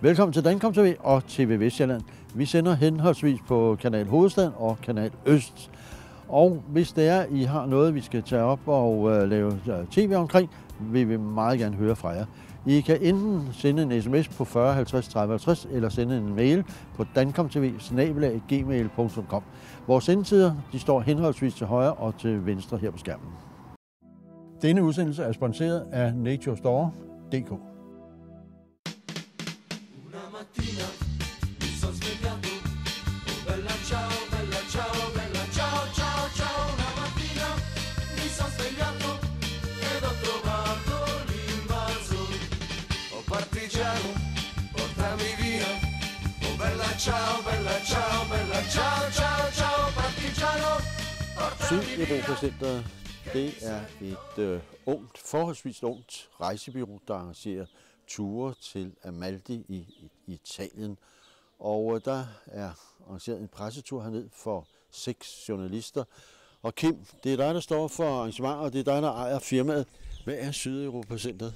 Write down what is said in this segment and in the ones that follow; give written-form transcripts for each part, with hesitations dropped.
Velkommen til Dankom TV og TV Vestjylland. Vi sender henholdsvis på Kanal Hovedstaden og Kanal Øst. Og hvis det er, I har noget, vi skal tage op og lave tv omkring, vil vi meget gerne høre fra jer. I kan enten sende en sms på 40 50 30 50 eller sende en mail på dankomtv@gmail.com. Vores sendetider de står henholdsvis til højre og til venstre her på skærmen. Denne udsendelse er sponsoreret af naturestore.dk. Sydeuropa-centret, det er et forholdsvis ungt rejsebureau, der arrangerer ture til Amalfi i Italien. Og der er arrangeret en pressetur herned for 6 journalister. Og Kim, det er dig, der står for arrangementet, og det er dig, der ejer firmaet. Hvad er Sydeuropa-centret?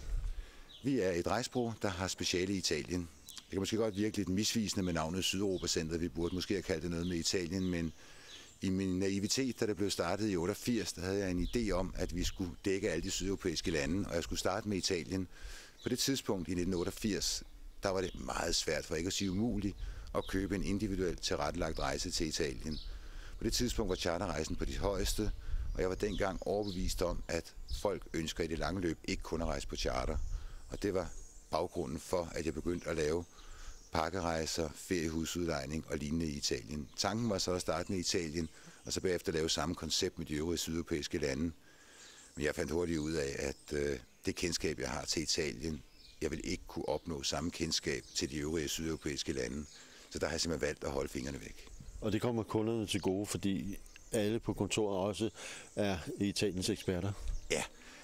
Vi er et rejsebureau, der har speciale i Italien. Det kan måske godt virke lidt misvisende med navnet Sydeuropa-centret. Vi burde måske have kaldt det noget med Italien, men i min naivitet, da det blev startet i 88, der havde jeg en idé om, at vi skulle dække alle de sydeuropæiske lande, og jeg skulle starte med Italien. På det tidspunkt i 1988, der var det meget svært, for ikke at sige umuligt, at købe en individuelt tilrettelagt rejse til Italien. På det tidspunkt var charterrejsen på de højeste, og jeg var dengang overbevist om, at folk ønsker i det lange løb ikke kun at rejse på charter. Og det var baggrunden for, at jeg begyndte at lave pakkerejser, feriehusudlejning og lignende i Italien. Tanken var så at starte med Italien, og så bagefter lave samme koncept med de øvrige sydeuropæiske lande. Men jeg fandt hurtigt ud af, at det kendskab, jeg har til Italien, jeg vil ikke kunne opnå samme kendskab til de øvrige sydeuropæiske lande. Så der har jeg simpelthen valgt at holde fingrene væk. Og det kommer kunderne til gode, fordi alle på kontoret også er Italiens eksperter? Ja,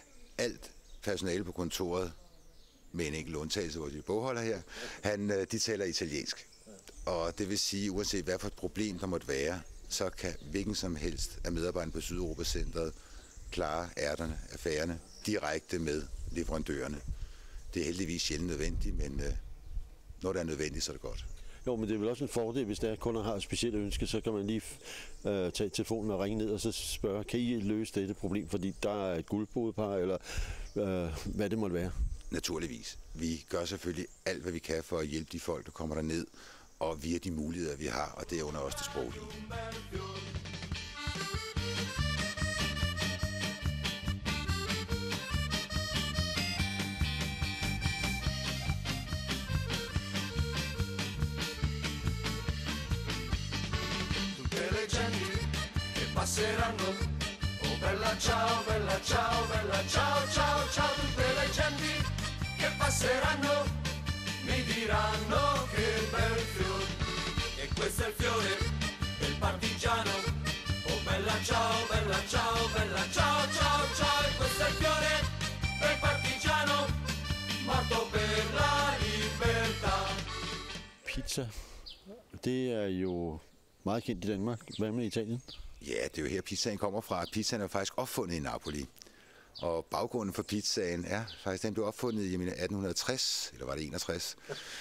alt personale på kontoret, med en enkelt undtagelse, hvor de bogholder her, de taler italiensk. Og det vil sige, uanset hvad for et problem der måtte være, så kan hvilken som helst af medarbejderne på Sydeuropa-centret klare affærerne direkte med leverandørerne. Det er heldigvis sjældent nødvendigt, men når det er nødvendigt, så er det godt. Jo, men det er vel også en fordel, hvis der kunder har et specielt ønske, så kan man lige tage telefonen og ringe ned og så spørge, kan I løse dette problem, fordi der er et guldbodpar, eller hvad det måtte være. Naturligvis. Vi gør selvfølgelig alt, hvad vi kan for at hjælpe de folk, der kommer derned, og via de muligheder, vi har, og det er under også det sproglige. Passeranno, oh bella ciao, bella ciao, bella ciao, ciao, ciao, tutte le genti che passeranno mi diranno che bel fiore, e questo è il fiore del partigiano, oh bella ciao, bella ciao, bella ciao, ciao, ciao, e questo è il fiore del partigiano, morto per la libertà. Pizza, det er jo meget kendt i Danmark. Hvad med Italien? Ja, det er jo her pizzaen kommer fra. Pizzaen er faktisk opfundet i Napoli. Og baggrunden for pizzaen er faktisk, den blev opfundet i 1860, eller var det 61,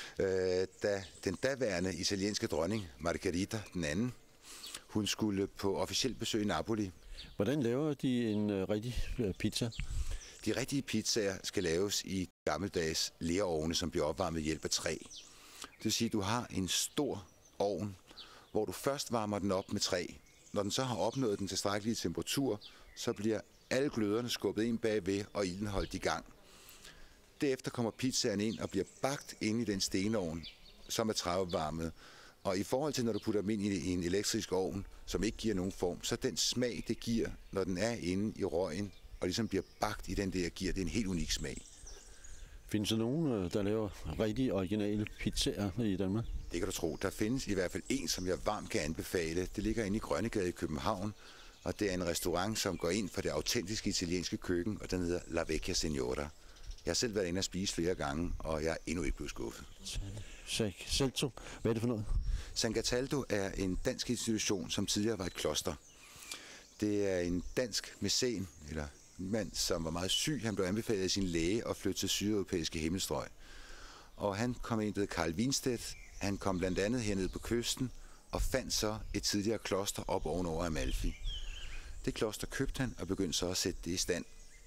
da den daværende italienske dronning, Margherita den anden, hun skulle på officielt besøg i Napoli. Hvordan laver de en rigtig pizza? De rigtige pizzaer skal laves i gammeldags lerovne, som bliver opvarmet ved hjælp af træ. Det vil sige, at du har en stor ovn, hvor du først varmer den op med træ. Når den så har opnået den tilstrækkelige temperatur, så bliver alle gløderne skubbet ind bagved og ilden holdt i gang. Derefter kommer pizzaen ind og bliver bagt ind i den stenovn, som er træopvarmet. Og i forhold til, når du putter dem ind i en elektrisk ovn, som ikke giver nogen form, så den smag, det giver, når den er inde i røgen og ligesom bliver bagt i den der, giver det en helt unik smag. Findes der nogen, der laver rigtig originale pizzaer i Danmark? Det kan du tro. Der findes i hvert fald en, som jeg varmt kan anbefale. Det ligger inde i Grønnegade i København, og det er en restaurant, som går ind for det autentiske italienske køkken, og den hedder La Vecchia Signora. Jeg har selv været inde og spise flere gange, og jeg er endnu ikke blevet skuffet. San Cataldo, hvad er det for noget? San Cataldo er en dansk institution, som tidligere var et kloster. Det er en dansk mæcen, eller en mand, som var meget syg. Han blev anbefalet af sin læge at flytte til sydeuropæiske himmelstrøg. og han kom ind, der hed Carl Winstedt. Han kom blandt andet hernede på kysten og fandt så et tidligere kloster op ovenover Amalfi. Det kloster købte han og begyndte så at sætte det i stand.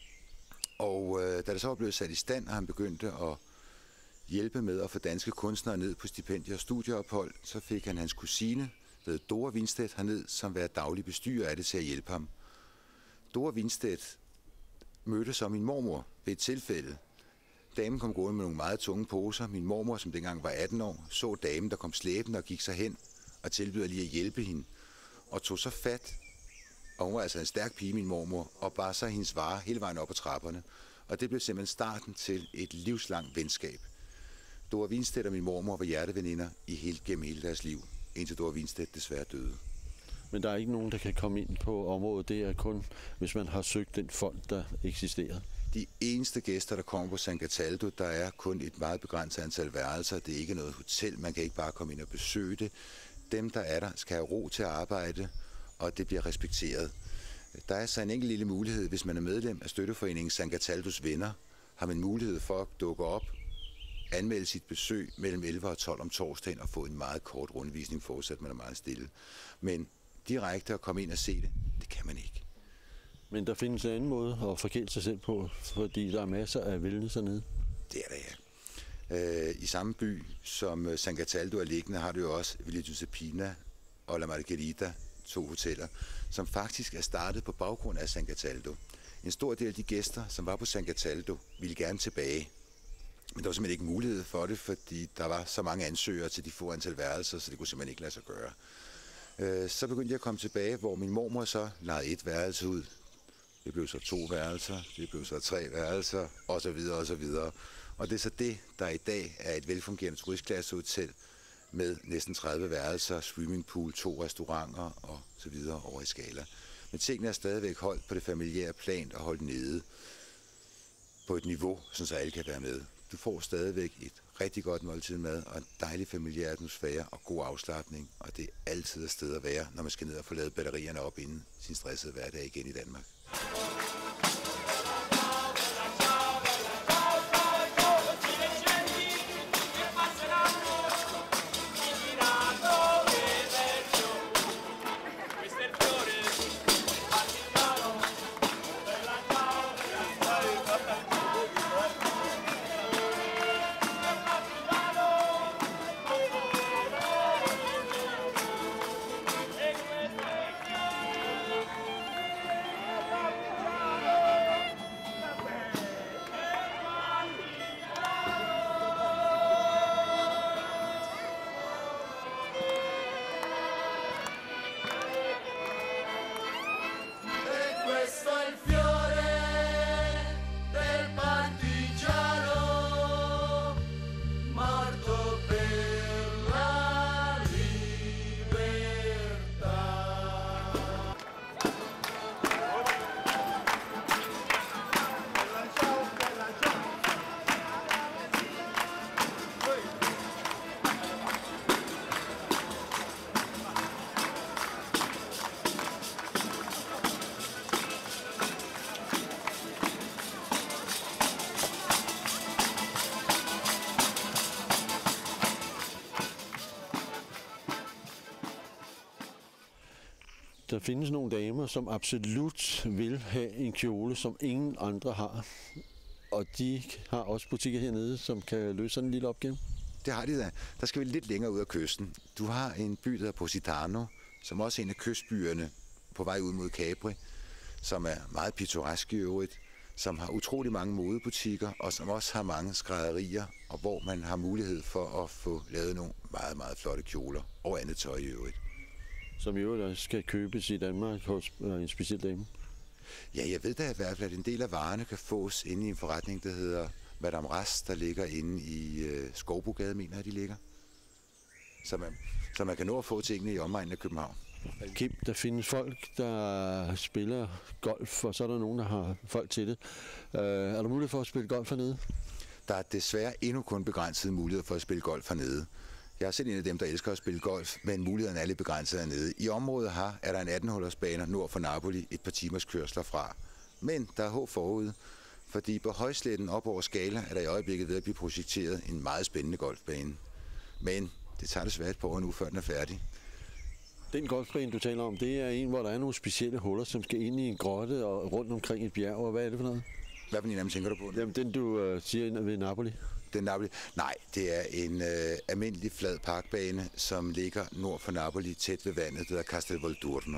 Og da det så var blevet sat i stand, og han begyndte at hjælpe med at få danske kunstnere ned på stipendier og studieophold, så fik han hans kusine, der hed Dora Winstedt, herned, som var daglig bestyrer af det til at hjælpe ham. Dora Winstedt mødte så min mormor ved et tilfælde. Damen kom gående med nogle meget tunge poser. Min mormor, som dengang var 18 år, så damen, der kom slæbende og gik sig hen og tilbød lige at hjælpe hende. Og tog så fat, og hun var altså en stærk pige, min mormor, og bar så hendes varer hele vejen op ad trapperne. Og det blev simpelthen starten til et livslangt venskab. Dora Winstedt og min mormor var hjerteveninder gennem hele deres liv, indtil Dora Winstedt desværre døde. Men der er ikke nogen, der kan komme ind på området. Det er kun, hvis man har søgt den fond, der eksisterer. De eneste gæster, der kommer på San Cataldo, der er kun et meget begrænset antal værelser. Det er ikke noget hotel. Man kan ikke bare komme ind og besøge det. Dem, der er der, skal have ro til at arbejde, og det bliver respekteret. Der er så en enkelt lille mulighed, hvis man er medlem af støtteforeningen San Cataldos Venner, har man mulighed for at dukke op, anmelde sit besøg mellem 11 og 12 om torsdagen og få en meget kort rundvisning, forudsat man er meget stille. Men direkte at komme ind og se det, det kan man ikke. Men der findes en anden måde at forkæle sig selv på, fordi der er masser af wellness hernede. Det er der, ja. I samme by, som San Cataldo er liggende, har du jo også Villa Giuseppina og La Margherita, 2 hoteller, som faktisk er startet på baggrund af San Cataldo. En stor del af de gæster, som var på San Cataldo, ville gerne tilbage. Men der var simpelthen ikke mulighed for det, fordi der var så mange ansøgere til de få antal værelser, så det kunne simpelthen ikke lade sig gøre. Så begyndte jeg at komme tilbage, hvor min mormor så lejede et værelse ud. Det blev så 2 værelser, det blev så 3 værelser, osv. osv. Og det er så det, der i dag er et velfungerende turistklassehotel med næsten 30 værelser, swimmingpool, 2 restauranter og så videre over i skala. Men tingene er stadigvæk holdt på det familiære plan og holdt nede på et niveau, så alle kan være med. Du får stadigvæk et rigtig godt måltid mad og en dejlig familiær atmosfære og god afslapning, og det er altid et sted at være, når man skal ned og få lavet batterierne op inden sin stressede hverdag igen i Danmark. Der findes nogle damer, som absolut vil have en kjole, som ingen andre har. Og de har også butikker hernede, som kan løse sådan en lille opgave. Det har de da. Der skal vi lidt længere ud af kysten. Du har en by, der hedder Positano, som også er en af kystbyerne på vej ud mod Capri, som er meget pittoresk i øvrigt, som har utrolig mange modebutikker, og som også har mange skrædderier, og hvor man har mulighed for at få lavet nogle meget, meget flotte kjoler og andet tøj i øvrigt. Som i øvrigt skal købes i Danmark hos en speciel dame? Ja, jeg ved da i hvert fald, at en del af varerne kan fås inde i en forretning, der hedder Madame Ras, der ligger inde i Skovbrogade, mener jeg, de ligger. Så man kan nå at få tingene i omegnen af København. Kim, der findes folk, der spiller golf, og så er der nogen, der har folk til det. Er der mulighed for at spille golf hernede? Der er desværre endnu kun begrænsede muligheder for at spille golf hernede. Jeg er selv en af dem, der elsker at spille golf, men mulighederne er lidt begrænsede hernede. I området her er der en 18-hullers bane nord for Napoli, et par timers kørsler fra. Men der er håb forude, Fordi på højsletten op over Skala er der i øjeblikket ved at blive projekteret en meget spændende golfbane. Men det tager desværre et par år nu, før den er færdig. Den golfbane, du taler om, det er en, hvor der er nogle specielle huller, som skal ind i en grotte og rundt omkring et bjerg. Og hvad er det for noget? Hvad for en af dem tænker du på? Jamen, den du siger ved Napoli. Den Napoli? Nej, det er en almindelig flad parkbane, som ligger nord for Napoli, tæt ved vandet, det hedder Castel Volturno.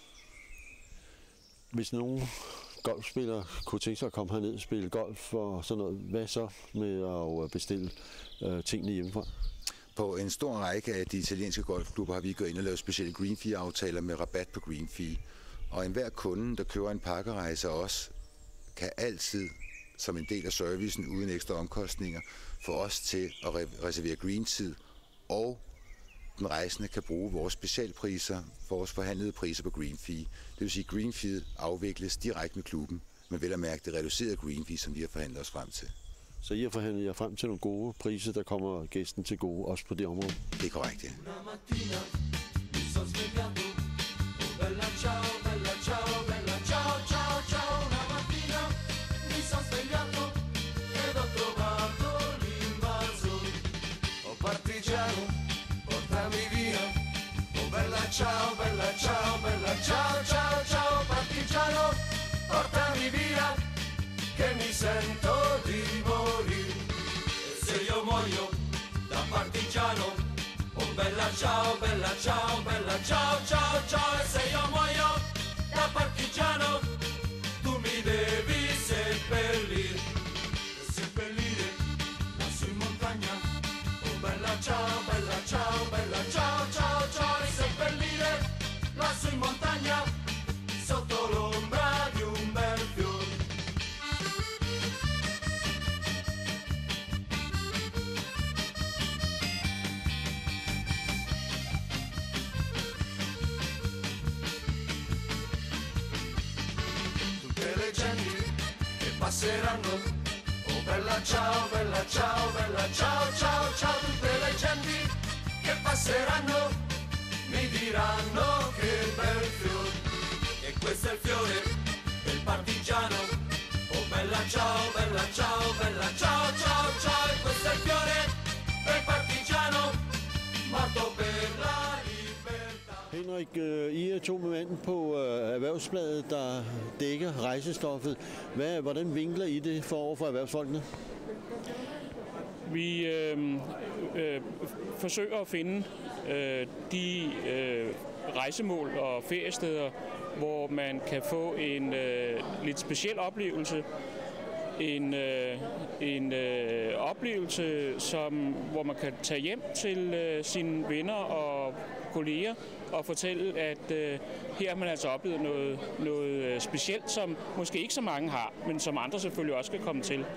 Hvis nogen golfspillere kunne tænke sig at komme herned og spille golf og sådan noget, hvad så med at bestille tingene hjemmefra? På en stor række af de italienske golfklubber har vi gået ind og lavet specielle green fee-aftaler med rabat på green fee. Og enhver kunde, der køber en pakkerejse også, kan altid, som en del af servicen uden ekstra omkostninger, få os til at reservere green-tid, og den rejsende kan bruge vores specialpriser, vores forhandlede priser på green fee. Det vil sige, at green fee afvikles direkte med klubben, men vel at mærke det reducerede green fee, som vi har forhandlet os frem til. Så I har forhandlet jer frem til nogle gode priser, der kommer gæsten til gode, også på det område? Det er korrekt, ja. Ciao, bella ciao, bella ciao, ciao, ciao, partigiano, portami via, che mi sento di morire. Se io muoio da partigiano, oh bella ciao, bella ciao, bella ciao, ciao, ciao, e se io muoio da partigiano, tu mi devi seppellire, seppellire lassù in montagna, oh bella ciao, bella ciao, bella ciao, ciao, ciao, e seppellire lassù in montagna, sotto l'ombra di un bel fiore. Tutte le genti che passeranno, oh bella ciao, bella ciao, bella ciao, ciao, ciao, tutte le genti che passeranno mi diranno che bel fiore, e questo è il fiore del partigiano, oh bella ciao, bella ciao, bella ciao, ciao, ciao, e questo è il fiore del partigiano, morto per la libertà. Henrik, I er to mænd på Erhvervsbladet, der dækker rejsestoffet. Hvordan vinkler I det for erhvervsfolkene? Vi forsøger at finde de rejsemål og feriesteder, hvor man kan få en lidt speciel oplevelse. En oplevelse, hvor man kan tage hjem til sine venner og kolleger og fortælle, at her har man altså oplevet noget specielt, som måske ikke så mange har, men som andre selvfølgelig også skal komme til.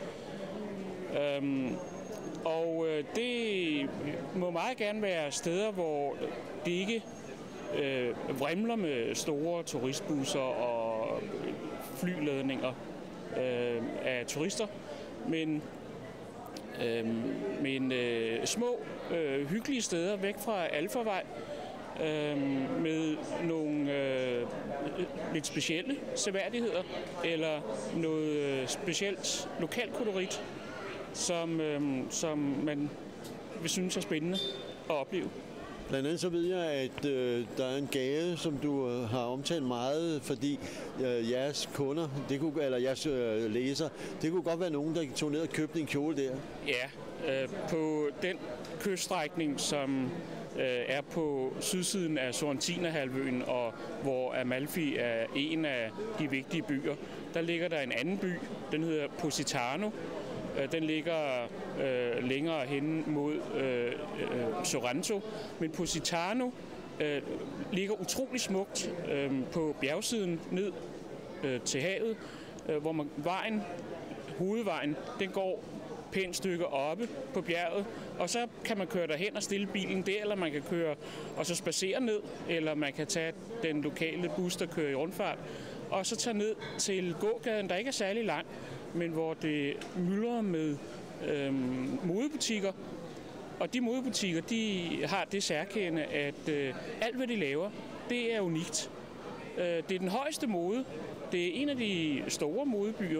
Og det må meget gerne være steder, hvor det ikke vrimler med store turistbusser og flyladninger af turister, men små, hyggelige steder væk fra Alfarvej med nogle lidt specielle seværdigheder eller noget specielt lokalkolorit, som man vil synes er spændende at opleve. Blandt andet så ved jeg, at der er en gave, som du har omtalt meget, fordi jeres kunder, eller jeres læsere, det kunne godt være nogen, der tog ned og købte en kjole der. Ja, på den kyststrækning, som er på sydsiden af Sorrentinahalvøen, og hvor Amalfi er en af de vigtige byer, der ligger der en anden by, den hedder Positano. Den ligger længere hen mod Sorrento, men Positano ligger utrolig smukt på bjergsiden ned til havet, hvor hovedvejen, den går pænt stykke oppe på bjerget, og så kan man køre derhen og stille bilen der, eller man kan køre og så spacere ned, eller man kan tage den lokale bus, der kører i rundfart, og så tage ned til gågaden, der ikke er særlig lang, men hvor det myldrer med modebutikker. Og de modebutikker, de har det særkende, at alt, hvad de laver, det er unikt. Det er den højeste mode. Det er en af de store modebyer,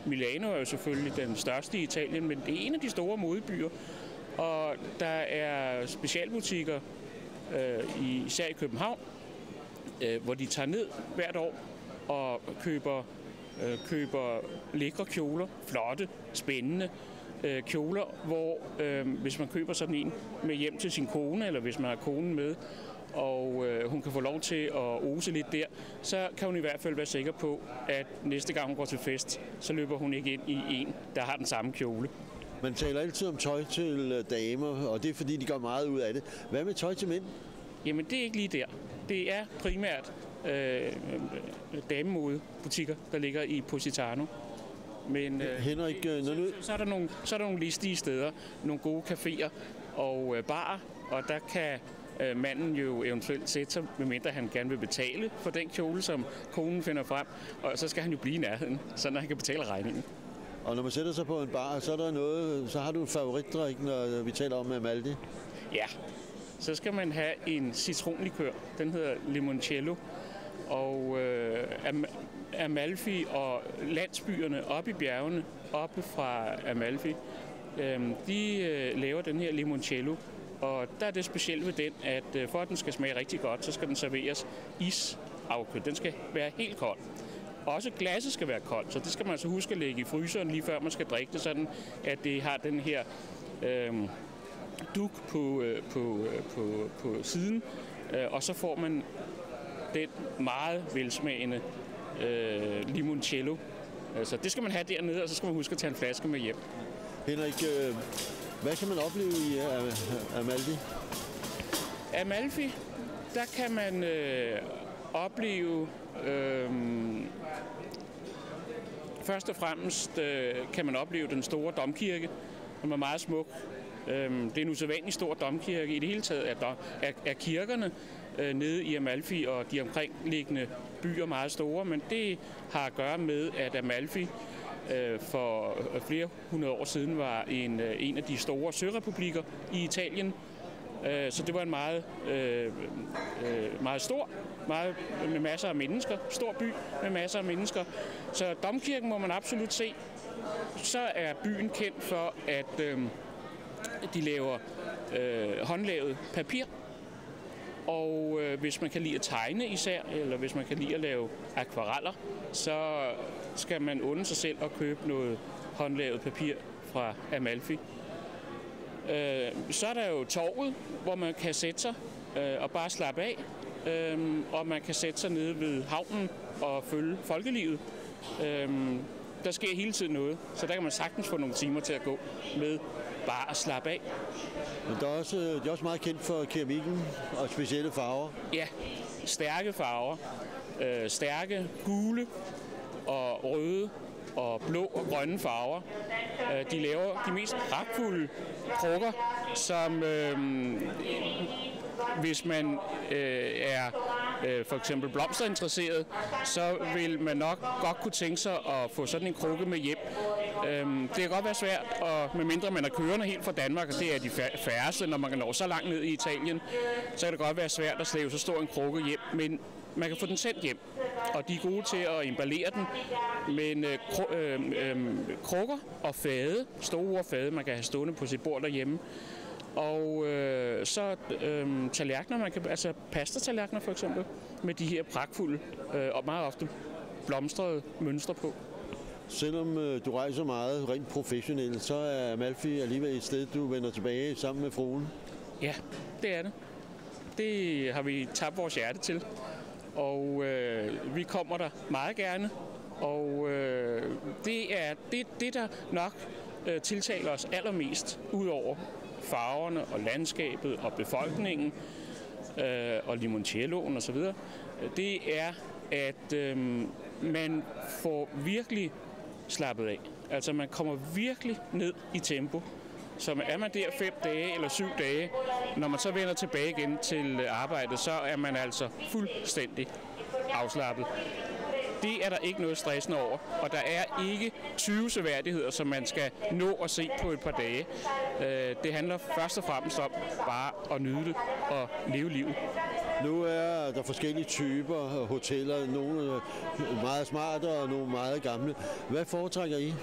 Milano er jo selvfølgelig den største i Italien, men det er en af de store modebyer. Og der er specialbutikker, især i København, hvor de tager ned hvert år og køber lækre kjoler, flotte, spændende kjoler, hvor hvis man køber sådan en med hjem til sin kone, eller hvis man har konen med, og hun kan få lov til at ose lidt der, så kan hun i hvert fald være sikker på, at næste gang hun går til fest, så løber hun ikke ind i en, der har den samme kjole. Man taler altid om tøj til damer, og det er fordi, de gør meget ud af det. Hvad med tøj til mænd? Jamen, det er ikke lige der. Det er primært damemodebutikker, der ligger i Positano. Men Henrik, så er der nogle listige steder, nogle gode caféer og barer, og der kan manden jo eventuelt sætte sig, medmindre han gerne vil betale for den kjole, som konen finder frem, og så skal han jo blive i nærheden, så han kan betale regningen. Og når man sætter sig på en bar, så har du en favoritdrik, når vi taler om Amaldi? Ja, så skal man have en citronlikør. Den hedder limoncello. Og Amalfi og landsbyerne oppe i bjergene, oppe fra Amalfi, de laver den her limoncello. Og der er det specielt ved den, at for at den skal smage rigtig godt, så skal den serveres isafkølet. Den skal være helt kold. Også glasset skal være koldt, så det skal man altså huske at lægge i fryseren lige før man skal drikke det, sådan at det har den her dug på siden, og så får man den meget velsmagende limoncello. Så det skal man have dernede, og så skal man huske at tage en flaske med hjem. Henrik, hvad kan man opleve i Amalfi? Amalfi, der kan man opleve først og fremmest kan man opleve den store domkirke, som er meget smuk. Det er en usædvanlig stor domkirke. I det hele taget er kirkerne nede i Amalfi og de omkringliggende byer meget store, men det har at gøre med, at Amalfi for flere hundrede år siden var en af de store sørepublikker i Italien. Så det var en meget stor, med masser af mennesker, stor by med masser af mennesker. Så domkirken må man absolut se. Så er byen kendt for, at de laver håndlavet papir. Og hvis man kan lide at tegne især, eller hvis man kan lide at lave akvareller, så skal man unde sig selv at købe noget håndlavet papir fra Amalfi. Så er der jo torvet, hvor man kan sætte sig og bare slappe af, og man kan sætte sig nede ved havnen og følge folkelivet. Der sker hele tiden noget, så der kan man sagtens få nogle timer til at gå med bare at slappe af. Men det er også meget kendt for keramikken og specielle farver. Ja, stærke farver. Stærke gule og røde og blå og grønne farver. De laver de mest pragtfulde krukker, som hvis man er for eksempel blomsterinteresseret, så vil man nok godt kunne tænke sig at få sådan en krukke med hjem. Det kan godt være svært, og medmindre man er kørende helt fra Danmark, og det er de færreste, når man kan nå så langt ned i Italien, så kan det godt være svært at slæve så stor en krukke hjem, men man kan få den sendt hjem, og de er gode til at emballere den. Men krukker og fade, store fade, man kan have stående på sit bord derhjemme. Og så tallerkener, altså pastatallerkener for eksempel, med de her pragtfulde og meget ofte blomstrede mønstre på. Selvom du rejser meget rent professionelt, så er Amalfi alligevel et sted, du vender tilbage sammen med fruen? Ja, det er det. Det har vi tabt vores hjerte til, og vi kommer der meget gerne. Og det er det, der nok tiltaler os allermest, ud over farverne og landskabet og befolkningen og limoncelloen og så videre. Det er, at man får virkelig slappet af. Altså man kommer virkelig ned i tempo. Så er man der 5 dage eller 7 dage, når man så vender tilbage igen til arbejdet, så er man altså fuldstændig afslappet. Det er der ikke noget stressende over, og der er ikke 20 seværdigheder, som man skal nå at se på et par dage. Det handler først og fremmest om bare at nyde det og leve livet. Nu er der forskellige typer hoteller, nogle meget smarte og nogle meget gamle. Hvad foretrækker I?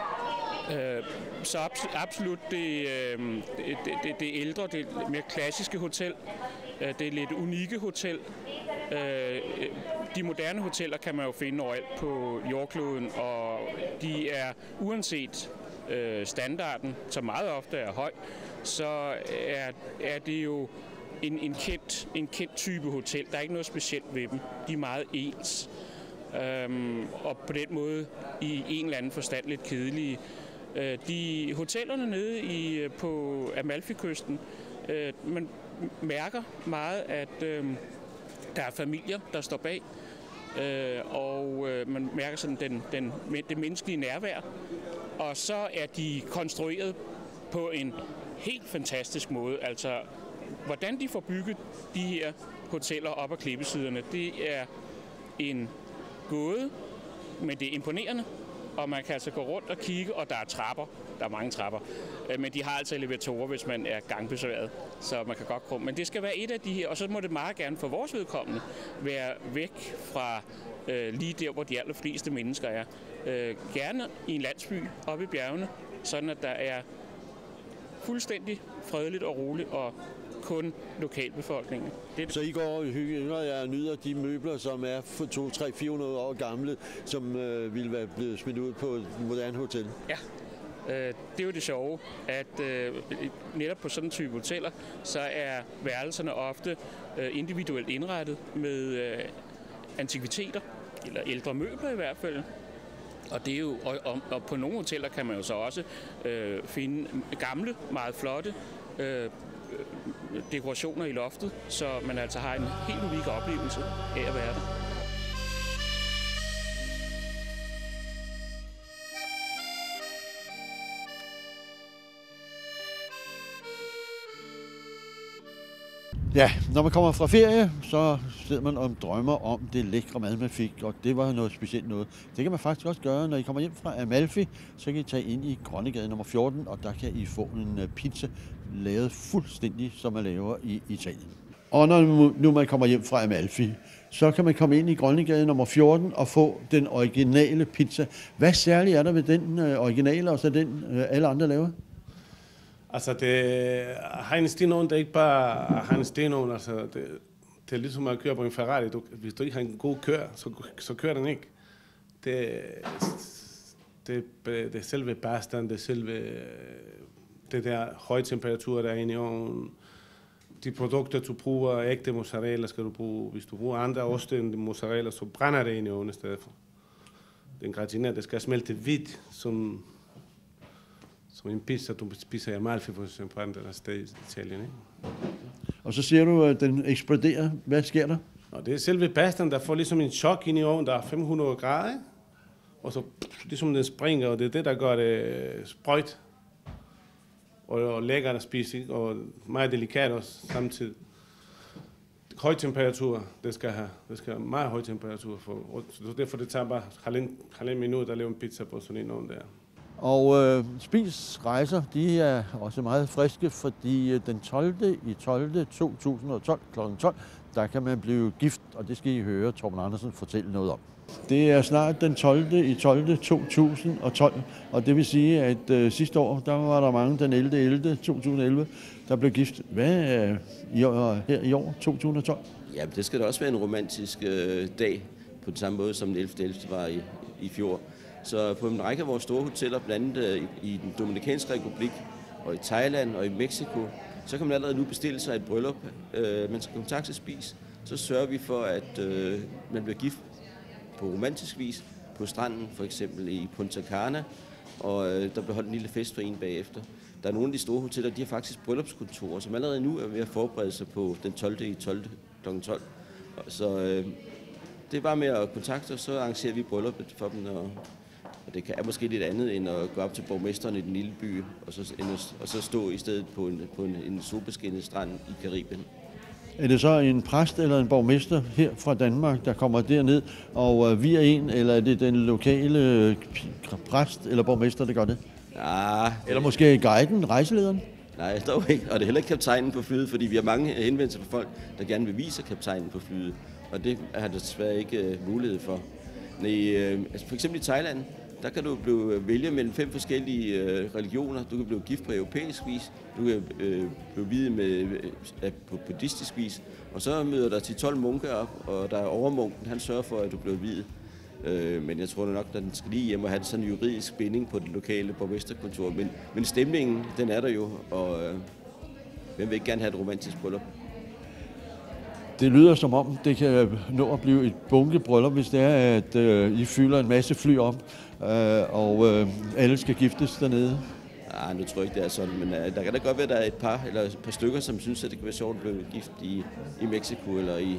Så absolut det ældre, det mere klassiske hotel, det lidt unikke hotel. De moderne hoteller kan man jo finde overalt på jordkloden, og de er uanset standarden, som meget ofte er høj, så er det jo en kendt type hotel. Der er ikke noget specielt ved dem. De er meget ens. Og på den måde i en eller anden forstand lidt kedelige. De hotellerne nede på Amalfi-kysten, man mærker meget, at der er familier, der står bag, og man mærker sådan det menneskelige nærvær. Og så er de konstrueret på en helt fantastisk måde. Altså, hvordan de får bygget de her hoteller op ad klippesiderne, det er en gåde, men det er imponerende. Og man kan altså gå rundt og kigge, og der er trapper. Der er mange trapper. Men de har altså elevatorer, hvis man er gangbesværet. Så man kan godt komme. Men det skal være et af de her, og så må det meget gerne for vores vedkommende være væk fra lige der, hvor de allerfleste mennesker er. Gerne i en landsby oppe i bjergene, sådan at der er fuldstændig fredeligt og roligt, og kun lokalbefolkningen. Så I går og hygger jer og nyder de møbler, som er 200-400 år gamle, som ville være blevet smidt ud på et moderne hotel? Ja, det er jo det sjove, at netop på sådan en type hoteller, så er værelserne ofte individuelt indrettet med antikviteter, eller ældre møbler i hvert fald. Og det er jo, og på nogle hoteller kan man jo så også finde gamle, meget flotte dekorationer i loftet, så man altså har en helt unik oplevelse af at være der. Ja, når man kommer fra ferie, så sidder man og drømmer om det lækre mad, man fik, og det var noget specielt noget. Det kan man faktisk også gøre, når I kommer hjem fra Amalfi, så kan I tage ind i Grønnegade nummer 14, og der kan I få en pizza lavet fuldstændig, som man laver i Italien. Og når nu man kommer hjem fra Amalfi, så kan man komme ind i Grønnegade nummer 14 og få den originale pizza. Hvad særligt er der ved den originale, og så den alle andre laver? Altså, Heinz Dino, det er ikke bare Heinz Dino, altså, det er ligesom at køre på en Ferrari. Hvis du ikke har en god kør, så kører den ikke. Det er selve pastaen, det er selve det der høje temperatur, der er inde i ovnen. De produkter, du bruger, ægte mozzarella skal du bruge. Hvis du bruger andre oste end mozzarella, så brænder det inde i ovnen i stedet for. Den gratineret, det skal smelte hvidt, som en pizza, du spiser i Amalfi, for eksempel, på andre sted i Italien. Ikke? Og så siger du, at den eksploderer. Hvad sker der? Og det er selve pastaen, der får ligesom en chok ind i ovnen, der er 500 grader, og så ligesom den springer, og det er det, der gør det sprøjt og lækkert at spise, ikke? Og meget delikat også samtidig. Høj temperatur, det skal have meget høj temperatur, så derfor det tager bare halvanden minut at lave en pizza på sådan en ovn der. Og Spis-rejser, de er også meget friske, fordi den 12.12.2012 kl. 12, der kan man blive gift, og det skal I høre Torben Andersen fortælle noget om. Det er snart den 12.12.2012, og det vil sige, at sidste år, der var der mange den 11.11.2011, der blev gift. Hvad er her i år, 2012? Ja, det skal da også være en romantisk dag, på den samme måde som den 11.11. var i fjor. Så på en række af vores store hoteller, blandt andet i den Dominikanske Republik, og i Thailand og i Mexico, så kan man allerede nu bestille sig et bryllup. Man skal kontakte Spis. Så sørger vi for, at man bliver gift på romantisk vis på stranden, for eksempel i Punta Cana, og der bliver holdt en lille fest for en bagefter. Der er nogle af de store hoteller, de har faktisk bryllupskontorer, som allerede nu er ved at forberede sig på den 12.12. kl. 12. Så det er bare med at kontakte os, så arrangerer vi brylluppet for dem, og det er måske lidt andet end at gå op til borgmesteren i den lille by, og så stå i stedet på en solbeskinnet strand i Karibien. Er det så en præst eller en borgmester her fra Danmark, der kommer derned og vier en, eller er det den lokale præst eller borgmester, der gør det? Ja, eller måske guiden, rejselederen? Nej, dog ikke. Og det er heller ikke kaptajnen på flyet, fordi vi har mange henvendelser fra folk, der gerne vil vise kaptajnen på flyet. Og det har der desværre ikke mulighed for. Altså for eksempel i Thailand, der kan du vælge mellem 5 forskellige religioner. Du kan blive gift på europæisk vis, du kan blive viet på buddhistisk vis, og så møder der 10-12 munke op, og der er overmunken, han sørger for, at du bliver viet. Men jeg tror nok, at den skal lige hjem og have sådan en juridisk binding på det lokale borgmesterkontor. Men stemningen, den er der jo, og hvem vil ikke gerne have et romantisk bryllup? Det lyder som om, det kan nå at blive et bunkebryllup, hvis det er, at I fylder en masse fly op, og alle skal giftes dernede. Nej, nu tror jeg ikke, det er sådan, men der kan da godt være, at der er et par stykker, som synes, at det kan være sjovt at blive gift i Mexico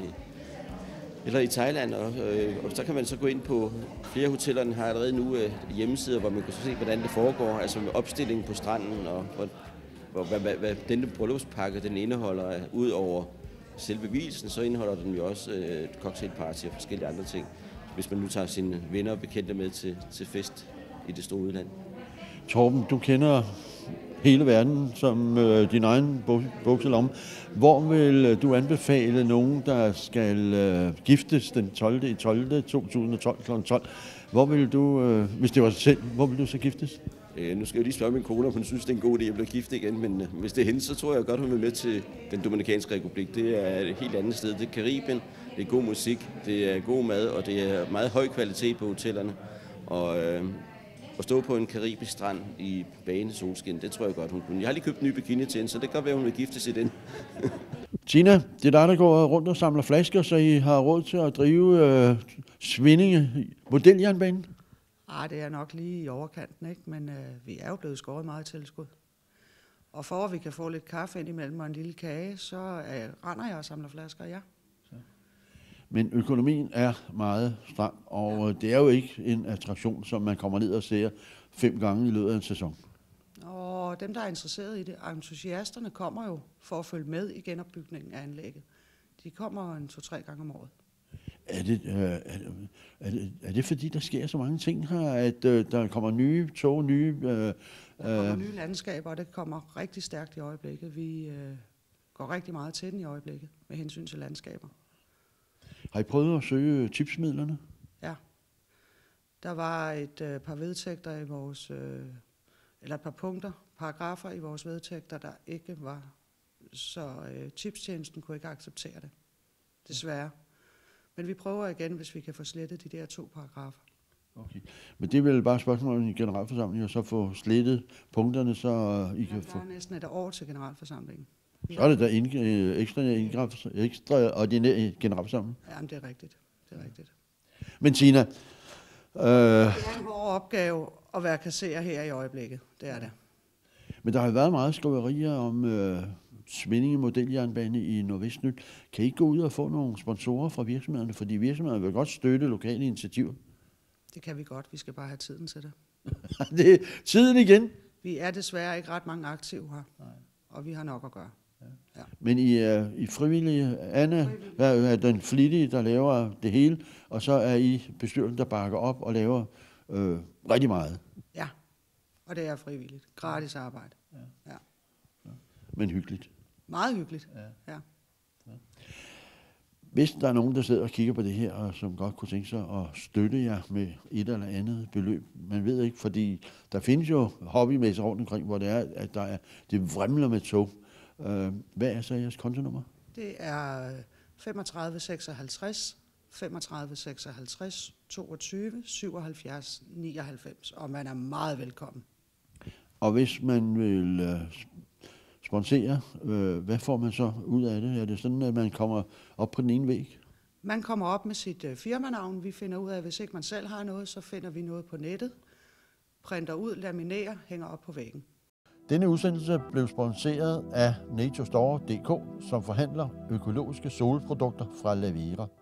eller i Thailand, og så kan man så gå ind på flere hotellerne har allerede nu hjemmesider, hvor man kan se, hvordan det foregår, altså med opstillingen på stranden, og hvad denne bryllupspakke den indeholder. Ud over selve vielsen, så indeholder den jo også et cocktailparty og forskellige andre ting, hvis man nu tager sine venner og bekendte med til fest i det store udland. Torben, du kender hele verden som din egen bukselomme. Hvor vil du anbefale nogen, der skal giftes den 12.12.2012 kl. 12? Hvor vil du, hvis det var selv, hvor vil du så giftes? Nu skal jeg lige spørge min kone, om hun synes, det er en god idé at blive gift igen, men hvis det er hende, så tror jeg godt, hun vil med til den Dominikanske Republik. Det er et helt andet sted. Det er Karibien, det er god musik, det er god mad, og det er meget høj kvalitet på hotellerne. Og at stå på en karibisk strand i bagende solskin, det tror jeg godt, hun kunne. Jeg har lige købt en ny bikini til hende, så det kan godt være, hun vil giftes i den. Tina, det er dig, der går rundt og samler flasker, så I har råd til at drive Svindinge modeljernbanen? Det er nok lige i overkanten, ikke? Men vi er jo blevet skåret meget tilskud. Og for at vi kan få lidt kaffe ind imellem og en lille kage, så render jeg og samler flasker, ja. Men økonomien er meget stram, og det er jo ikke en attraktion, som man kommer ned og ser 5 gange i løbet af en sæson. Og dem, der er interesseret i det, entusiasterne kommer jo for at følge med i genopbygningen af anlægget. De kommer 2-3 gange om året. Er det fordi, der sker så mange ting her, at der kommer nye tog, der kommer nye landskaber, og det kommer rigtig stærkt i øjeblikket. Vi går rigtig meget til den i øjeblikket med hensyn til landskaber. Har I prøvet at søge tipsmidlerne? Ja. Der var et par vedtægter i vores, eller et par punkter, paragrafer i vores vedtægter, der ikke var, så tipstjenesten kunne ikke acceptere det, desværre. Men vi prøver igen, hvis vi kan få slettet de der 2 paragrafer. Okay. Men det er vel bare et spørgsmål om en generalforsamling, og så få slettet punkterne, så I kan få... Der er næsten et år til generalforsamlingen. Så er det da ekstraordinær generalforsamling. Jamen, det er rigtigt. Det er rigtigt. Men Tina... Det er en hård opgave at være kasserer her i øjeblikket. Det er det. Men der har været meget skriverier om Svindinge modeljernbane i Nordvestnyt. Kan I gå ud og få nogle sponsorer fra virksomhederne? Fordi virksomhederne vil godt støtte lokale initiativer. Det kan vi godt. Vi skal bare have tiden til det. Det er tiden igen. Vi er desværre ikke ret mange aktive her. Nej. Og vi har nok at gøre. Ja. Men I frivillige, Anna er den flittige, der laver det hele, og så er I bestyrelsen, der bakker op og laver rigtig meget. Ja, og det er frivilligt. Gratis arbejde. Ja. Men hyggeligt. Meget hyggeligt, ja. Hvis der er nogen, der sidder og kigger på det her, og som godt kunne tænke sig at støtte jer med et eller andet beløb, man ved ikke, fordi der findes jo hobbymæssigt rundt omkring, hvor det er, at det vrimler med tog. Hvad er så jeres kontonummer? Det er 35 56 35 56 22 77 99, og man er meget velkommen. Og hvis man vil sponsere, hvad får man så ud af det? Er det sådan, at man kommer op på den ene væg? Man kommer op med sit firmanavn. Vi finder ud af, at hvis ikke man selv har noget, så finder vi noget på nettet, printer ud, laminerer, hænger op på væggen. Denne udsendelse blev sponsoreret af NatureStore.dk, som forhandler økologiske solprodukter fra Lavera.